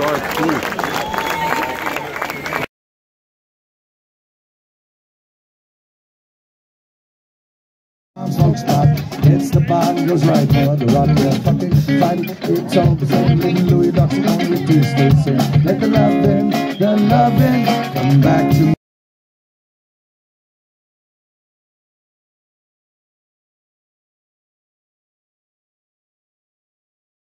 Part 2. Smoke stop, hits the bar and goes right for the rock. They're fucking fine. It's all the same. Little Louis Ducks only Tuesday. Say, let the lovin' come back to me.